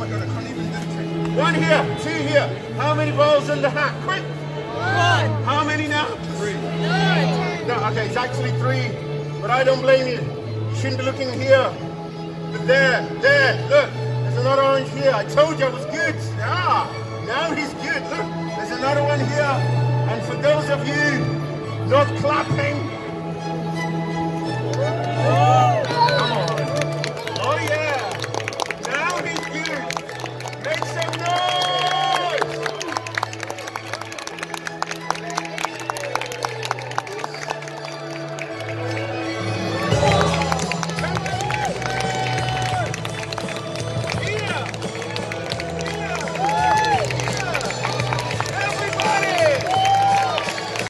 my God, I can't even do the trick. One here, two here. How many balls in the hat? Quick. One. How many now? 3. Nine. No, okay, it's actually 3. But I don't blame you. You shouldn't be looking here. But there, look. There's another orange here. I told you I was good. Ah, now he's good. Look, there's another one here. And for those of you not clapping,